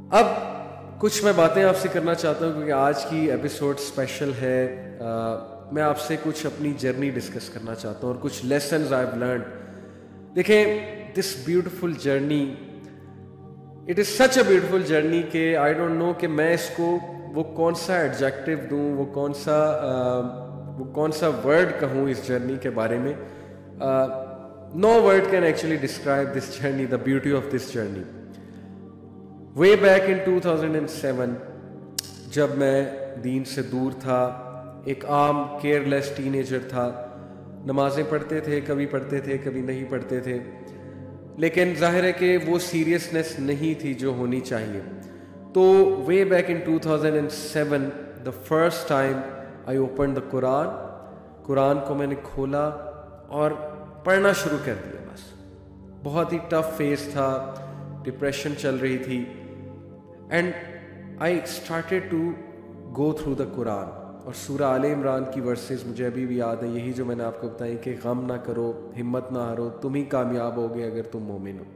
اب کچھ میں باتیں آپ سے کرنا چاہتا ہوں کیونکہ آج کی ایپیسوڈ اسپیشل ہے. میں آپ سے کچھ اپنی جرنی ڈسکس کرنا چاہتا ہوں اور کچھ لیسنز آئی ہیو لرنڈ. دیکھیں, this beautiful journey, it is such a beautiful journey کہ آئی ڈونٹ نو کہ میں اس کو وہ کون سا ایڈجیکٹیو دوں, وہ کون سا ورڈ کہوں اس جرنی کے بارے میں. No word can actually describe this journey, the beauty of this journey. Way back in 2007 جب میں دین سے دور تھا, ایک عام کیئر لیس ٹین ایجر تھا, نمازیں پڑھتے تھے, کبھی پڑھتے تھے کبھی نہیں پڑھتے تھے, لیکن ظاہر ہے کہ وہ سیریسنس نہیں تھی جو ہونی چاہیے. تو way back in 2007 the first time I open the Quran کو میں نے کھولا اور پڑھنا شروع کر دیا. بس بہت ہی ٹف فیز تھا, ڈپریشن چل رہی تھی, and I started to go through the Quran. اور سورہ آل عمران کی ورسز مجھے ابھی بھی یاد ہیں, یہی جو میں نے آپ کو بتائی کہ غم نہ کرو, ہمت نہ ہارو, تم ہی کامیاب ہوگے اگر تم مومن ہو.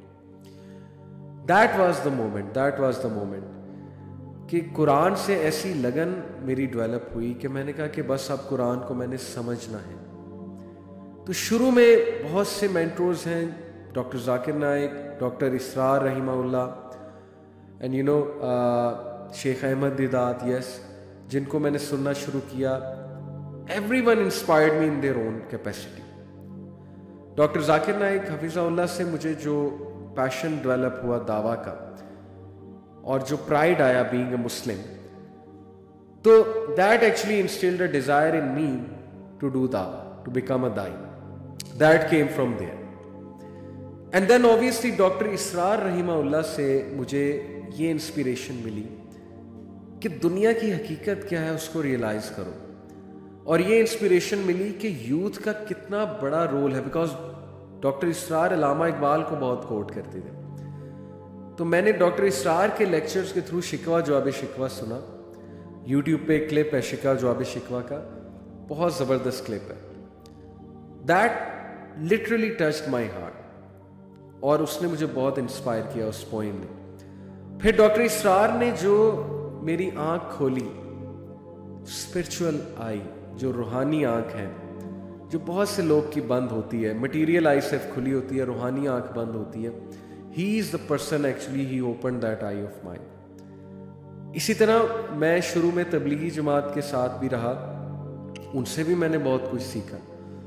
دیٹ واز دا مومنٹ کہ قرآن سے ایسی لگن میری ڈیولپ ہوئی کہ میں نے کہا کہ بس اب قرآن کو میں نے سمجھنا ہے. تو شروع میں بہت سے مینٹورز ہیں, ڈاکٹر ذاکر نائک, ڈاکٹر اسرار رحمہ اللہ, اینڈ یو نو شیخ احمد دیدات, یس, جن کو میں نے سننا شروع کیا. Everyone inspired me in their own capacity. Doctor Zakir Naik حفظہ اللہ سے مجھے جو پیشن ڈیولپ ہوا دعویٰ کا اور جو پرائڈ آیا بینگ اے مسلم, تو that actually instilled a desire in me to do دعویٰ, ٹو بیکم اے دائی. That came from there. And then obviously doctor Israr رحمہ اللہ سے مجھے یہ انسپریشن ملی کہ دنیا کی حقیقت کیا ہے اس کو ریئلائز کرو. اور یہ انسپریشن ملی کہ یوتھ کا کتنا بڑا رول ہے, بیکاز ڈاکٹر اسرار علامہ اقبال کو بہت کوٹ کرتے تھے. تو میں نے ڈاکٹر اسرار کے لیکچرز کے تھرو شکوہ جواب شکوہ سنا. یوٹیوب پہ ایک کلپ ہے شکوہ جواب شکوہ کا, بہت زبردست کلپ ہے. That literally touched my heart, اور اس نے مجھے بہت انسپائر کیا اس پوئم نے. پھر ڈاکٹر اسرار نے جو میری آنکھ کھولی, اسپرچول آئی, جو روحانی آنکھ ہے, جو بہت سے لوگ کی بند ہوتی ہے. مٹیریل آئی صرف کھلی ہوتی ہے, روحانی آنکھ بند ہوتی ہے. He is the person actually he open that eye of mind. اسی طرح میں شروع میں تبلیغی جماعت کے ساتھ بھی رہا, ان سے بھی میں نے بہت کچھ سیکھا.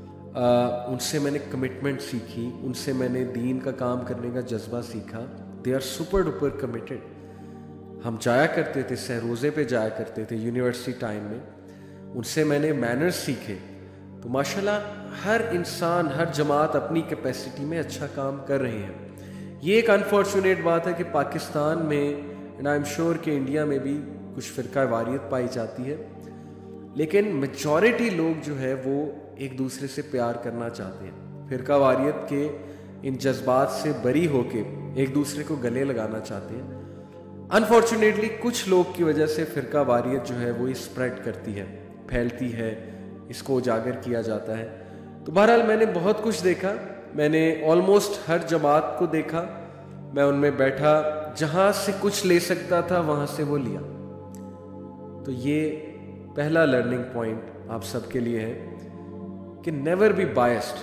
ان سے میں نے کمٹمنٹ سیکھی, ان سے میں نے دین کا کام کرنے کا جذبہ سیکھا. They are super duper committed. ہم جایا کرتے تھے, سہروزے پہ جایا کرتے تھے یونیورسٹی ٹائم میں, ان سے میں نے مینرز سیکھے. تو ماشاءاللہ ہر انسان, ہر جماعت اپنی کیپیسٹی میں اچھا کام کر رہے ہیں. یہ ایک انفارچونیٹ بات ہے کہ پاکستان میں, اینڈ آئی ایم شیور کہ انڈیا میں بھی کچھ فرقہ واریت پائی جاتی ہے, لیکن میجورٹی لوگ جو ہے وہ ایک دوسرے سے پیار کرنا چاہتے ہیں. فرقہ واریت کے ان جذبات سے بری ہو کے ایک دوسرے کو گلے لگانا چاہتے ہیں. انفارچونیٹلی کچھ لوگ کی وجہ سے فرقہ واریت جو ہے وہ اسپریڈ کرتی ہے, پھیلتی ہے, اس کو اجاگر کیا جاتا ہے. تو بہرحال میں نے بہت کچھ دیکھا, میں نے آلموسٹ ہر جماعت کو دیکھا. میں ان میں بیٹھا, جہاں سے کچھ لے سکتا تھا وہاں سے وہ لیا. تو یہ پہلا لرننگ پوائنٹ آپ سب کے لیے ہے کہ نیور بی بائسڈ.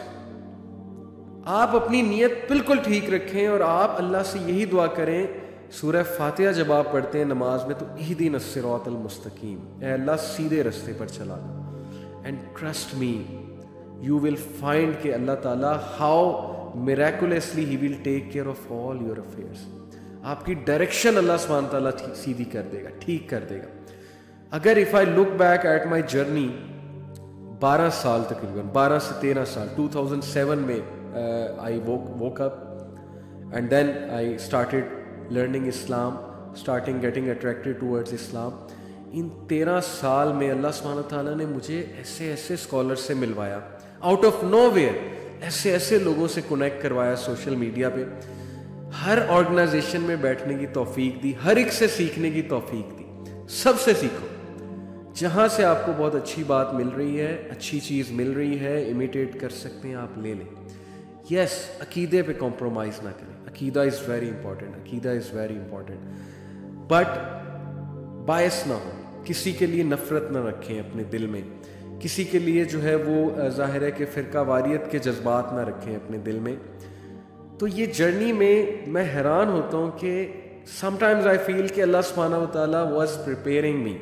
آپ اپنی نیت بالکل ٹھیک رکھیں اور آپ اللہ سے یہی دعا کریں. سورہ فاتحہ جب آپ پڑھتے ہیں نماز میں تو اہدنا الصراط المستقیم, اے اللہ سیدھے رستے پر چلا دو. And trust me, you will find کہ اللہ تعالیٰ how miraculously he will take care of all your affairs. آپ کی ڈائریکشن اللہ سبحانہ تعالیٰ سیدھی کر دے گا, ٹھیک کر دے گا. اگر if I look back at my journey, 12 سال تقریباً 12 سے 13 سال, 2007 میں آئی woke up and then I started learning Islam, starting getting attracted towards Islam. ان 13 سال میں اللہ سبحانہ تعالیٰ نے مجھے ایسے ایسے اسکالر سے ملوایا, آؤٹ آف نو ویئر, ایسے ایسے لوگوں سے کنیکٹ کروایا سوشل میڈیا پہ. ہر آرگنائزیشن میں بیٹھنے کی توفیق دی, ہر ایک سے سیکھنے کی توفیق دی. سب سے سیکھو, جہاں سے آپ کو بہت اچھی بات مل رہی ہے, اچھی چیز مل رہی ہے, امیٹیٹ کر سکتے ہیں آپ, لے لیں. یس, عقیدے پہ کمپرومائز نہ کریں. عقیدہ از ویری امپورٹنٹ, عقیدہ is very important. But bias ना हो, किसी के लिए नफरत ना रखें अपने दिल में, किसी के लिए जो है वो ज़ाहिर है कि फ़िरका वारियत के जज्बात ना रखें अपने दिल में। तो ये जर्नी में मैं हैरान होता हूँ कि समटाइम्स आई फील कि अल्लाह सुब्हानहू व तआला वाज प्रिपेयरिंग मी।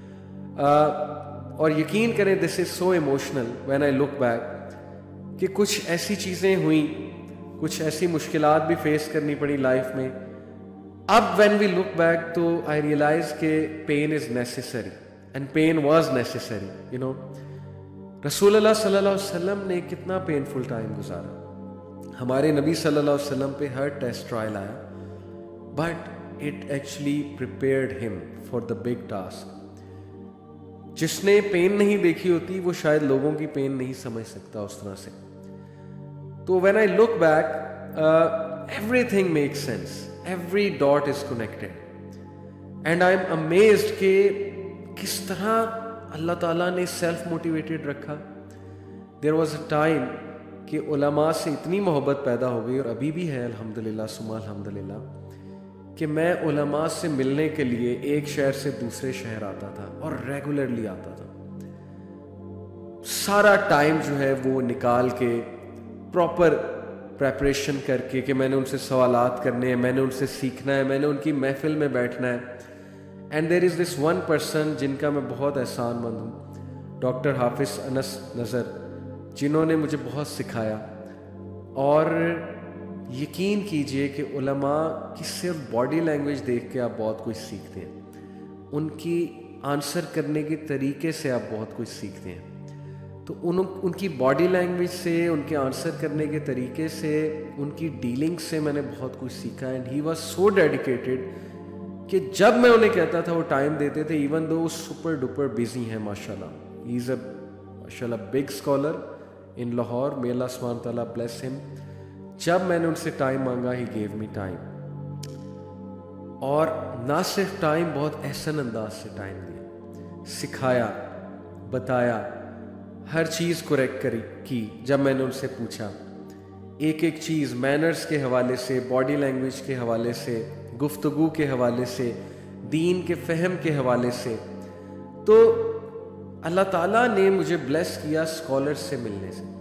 और यकीन करें this is so emotional when I look back कि कुछ ऐसी चीज़ें हुई, कुछ ऐसी मुश्किलात भी फेस करनी पड़ी लाइफ में। अब व्हेन वी लुक बैक तो आई रियलाइज के pain is necessary and pain was necessary, you know. रसूलुल्लाह सल्लल्लाहु अलैहि वसल्लम ने कितना पेनफुल टाइम गुजारा, हमारे नबी सल्लल्लाहु अलैहि वसल्लम पे हर टेस्ट ट्रायल आया, but it actually prepared him for the big task. जिसने पेन नहीं देखी होती वो शायद लोगों की पेन नहीं समझ सकता उस तरह से। तो when I look back everything makes sense, every dot is connected and I am amazed कि किस तरह अल्लाह ताला ने सेल्फ मोटिवेटेड रखा। देयर वाज अ टाइम कि उलमा से इतनी मोहब्बत पैदा हो गई, और अभी भी है अल्हम्दुलिल्लाह सुम्मा अल्हम्दुलिल्लाह, कि मैं उलमा से मिलने के लिए एक शहर से दूसरे शहर आता था और रेगुलरली आता था। सारा टाइम जो है वो निकाल के प्रॉपर प्रेपरेशन करके कि मैंने उनसे सवालात करने हैं, मैंने उनसे सीखना है, मैंने उनकी महफिल में बैठना है। And there is this one person जिनका मैं बहुत एहसानमंद हूँ, डॉक्टर हाफिज़ अनस नज़र, जिन्होंने मुझे बहुत सिखाया। और यकीन कीजिए कि उलमा की सिर्फ बॉडी लैंग्वेज देख के आप बहुत कुछ सीखते हैं, उनकी आंसर करने के तरीके से आप बहुत कुछ सीखते हैं। तो उनकी बॉडी लैंग्वेज से, उनके आंसर करने के तरीके से, उनकी डीलिंग से मैंने बहुत कुछ सीखा। And he was so dedicated कि जब मैं उन्हें कहता था वो टाइम देते थे, even though super duper busy हैं माशाल्लाह। ही इज़ अ माशाल्लाह big scholar in Lahore, may Allah सुब्हानहू व तआला ब्लेस हिम। जब मैंने उनसे टाइम मांगा ही गेव मी टाइम, और ना सिर्फ टाइम, बहुत एहसन अंदाज से टाइम दिया, सिखाया, बताया, हर चीज़ करेक्ट की। जब मैंने उनसे पूछा एक एक चीज़ मैनर्स के हवाले से, बॉडी लैंग्वेज के हवाले से, गुफ्तगू के हवाले से, दीन के फ़हम के हवाले से, तो अल्लाह ताला ने मुझे ब्लेस किया स्कॉलर्स से मिलने से।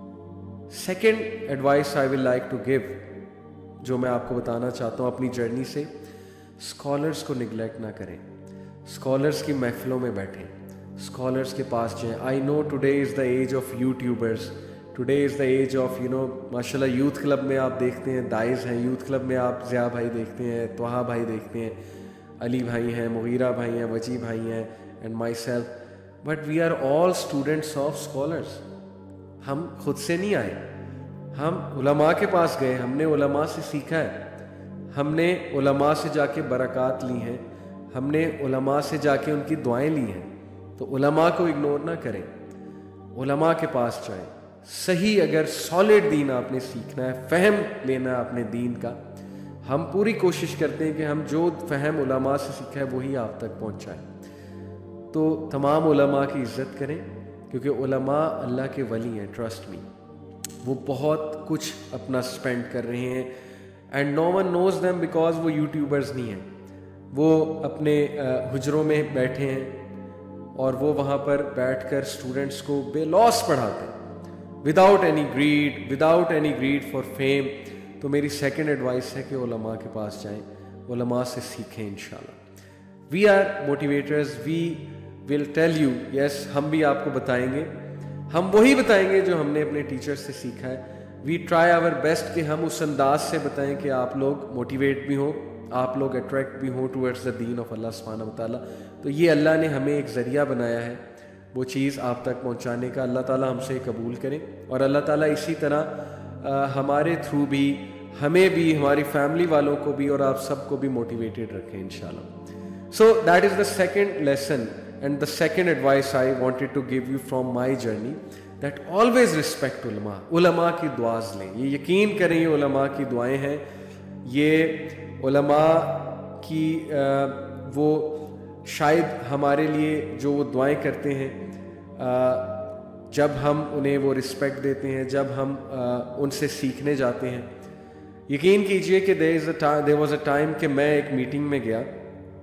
Second advice I will like to give, जो मैं आपको बताना चाहता हूँ अपनी जर्नी से, स्कॉलर्स को निगलेक्ट ना करें, स्कॉलर्स की महफिलों में बैठें, स्कॉलर्स के पास जाएं। I know today is the age of YouTubers, today is the age of माशाल्लाह यूथ क्लब में आप देखते हैं दाइज हैं, यूथ क्लब में आप ज़िया भाई देखते हैं, त्वहा भाई देखते हैं, अली भाई हैं, मुगीरा भाई हैं, वजी भाई हैं, and myself. But we are all students of scholars. हम खुद से नहीं आए, हम उलमा के पास गए, हमने उलमा से सीखा है, हमने उलमा से जाके बरक़ात ली हैं, हमने उलमा से जाके उनकी दुआएं ली हैं। तो उलमा को इग्नोर ना करें, उलमा के पास जाएं। सही अगर सॉलिड दीन आपने सीखना है, फ़हम लेना है अपने दीन का, हम पूरी कोशिश करते हैं कि हम जो फ़हम उलमा से सीखा है वही आप तक पहुँचाएँ। तो तमाम उलमा की इज़्ज़त करें, क्योंकि उलमा अल्लाह के वली हैं, ट्रस्ट मी। वो बहुत कुछ अपना स्पेंड कर रहे हैं, and no one knows them because वो यूट्यूबर्स नहीं हैं। वो अपने हुजरों में बैठे हैं और वो वहाँ पर बैठकर स्टूडेंट्स को बेलौस पढ़ाते हैं, without any greed for fame. तो मेरी सेकंड एडवाइस है कि उलमा के पास जाएं, उलमा से सीखें इंशाल्लाह। We are motivators, we will tell you, yes, हम भी आपको बताएंगे, हम वही बताएंगे जो हमने अपने टीचर से सीखा है। वी ट्राई आवर बेस्ट कि हम उस अंदाज से बताएं कि आप लोग मोटिवेट भी हों, आप लोग अट्रैक्ट भी हों टूवर्ड्स द दीन ऑफ अल्लाह सुब्हानहू व तआला। तो ये अल्लाह ने हमें एक ज़रिया बनाया है वो चीज़ आप तक पहुँचाने का। अल्लाह ताला हमसे कबूल करें, और अल्लाह ताला इसी तरह हमारे थ्रू भी, हमें भी, हमारी फैमिली वालों को भी और आप सबको भी मोटिवेटेड रखें इंशाल्लाह। So that is the second lesson and the second advice I wanted to give you from my journey, that always respect उलमा। उलमा की दुआज़ लें, ये यकीन करें ये उलमा की दुआएं हैं, ये उलमा की वो शायद हमारे लिए जो वो दुआएं करते हैं, जब हम उन्हें वो रिस्पेक्ट देते हैं, जब हम उनसे सीखने जाते हैं। यकीन कीजिए कि देयर वाज अ टाइम कि मैं एक मीटिंग में गया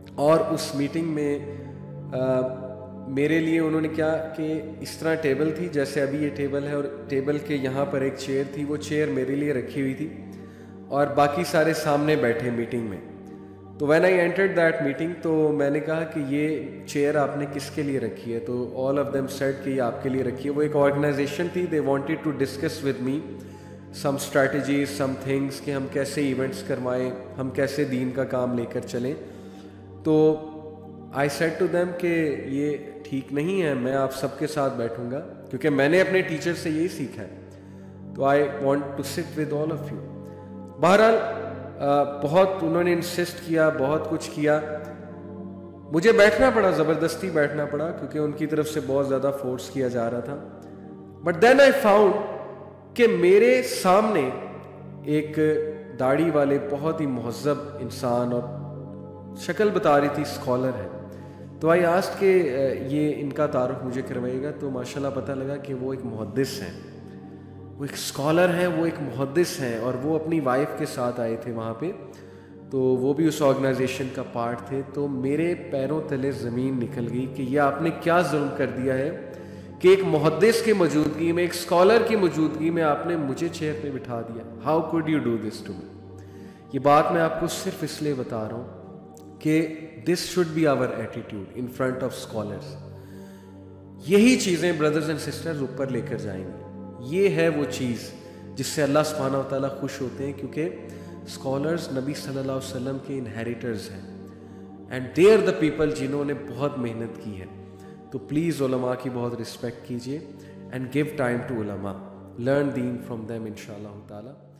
اور اس میٹنگ میں میرے لیے انہوں نے کیا کہ اس طرح ٹیبل تھی جیسے ابھی یہ ٹیبل ہے، اور ٹیبل کے یہاں پر ایک چیئر تھی، وہ چیئر میرے لیے رکھی ہوئی تھی اور باقی سارے سامنے بیٹھے میٹنگ میں. تو when I entered that meeting تو میں نے کہا کہ یہ چیئر آپ نے کس کے لیے رکھی ہے؟ تو آل آف دیم سیڈ کہ یہ آپ کے لیے رکھی ہے. وہ ایک آرگنائزیشن تھی، they wanted to discuss with me some strategies some things کہ ہم کیسے ایونٹس کروائیں، ہم کیسے دین کا کام لے کر چلیں. تو آئی سیڈ ٹو دیم کہ یہ ٹھیک نہیں ہے، میں آپ سب کے ساتھ بیٹھوں گا کیونکہ میں نے اپنے ٹیچر سے یہی سیکھا ہے. تو I want to sit with all of you. بہرحال بہت انہوں نے انسسٹ کیا، بہت کچھ کیا، مجھے بیٹھنا پڑا، زبردستی بیٹھنا پڑا کیونکہ ان کی طرف سے بہت زیادہ فورس کیا جا رہا تھا. بٹ دین آئی فاؤنڈ کہ میرے سامنے ایک داڑھی والے بہت ہی مہذب انسان، اور شکل بتا رہی تھی اسکالر ہے. تو آئی آسکڈ کہ یہ ان کا تعارف مجھے کروائے گا. تو ماشاءاللہ پتہ لگا کہ وہ ایک محدث ہیں، وہ ایک اسکالر ہیں، وہ ایک محدث ہیں، اور وہ اپنی وائف کے ساتھ آئے تھے وہاں پہ. تو وہ بھی اس آرگنائزیشن کا پارٹ تھے. تو میرے پیروں تلے زمین نکل گئی کہ یہ آپ نے کیا ظلم کر دیا ہے کہ ایک محدث کی موجودگی میں، ایک اسکالر کی موجودگی میں آپ نے مجھے چیئر پہ بٹھا دیا. How could you do this to me? یہ بات میں آپ کو صرف اس لیے بتا رہا ہوں کہ this should be our attitude in front of scholars. یہی چیزیں بردرز اینڈ سسٹرز اوپر لے کر جائیں گے. یہ ہے وہ چیز جس سے اللہ سبحانہ و تعالیٰ خوش ہوتے ہیں، کیونکہ اسکالرز نبی صلی اللہ علیہ وسلم کے انہیریٹرز ہیں، and they are the people جنہوں نے بہت محنت کی ہے. تو پلیز علماء کی بہت رسپیکٹ کیجیے، اینڈ گیو ٹائم ٹو علماء، لرن دین فرام دیم انشاءاللہ تعالیٰ.